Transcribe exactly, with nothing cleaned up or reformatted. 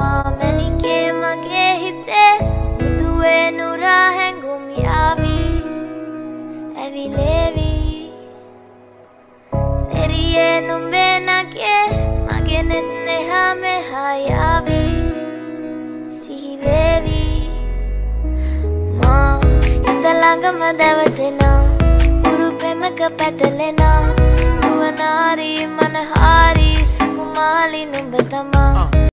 මනිකේ මගේ හිතේ මුදුවේ නුරා හැඟුම් යාවි ඇවිලේවි නෙරියේ නුඹේ නගේ මගේ නෙත් නෙහා මෙහා යාවි සිහිවේවි මා හිත ළඟම දැවටෙනා උරු පෙමක පැටලෙනා නුවනාරි මනහාරි සුකුමාලි නුඹ තමා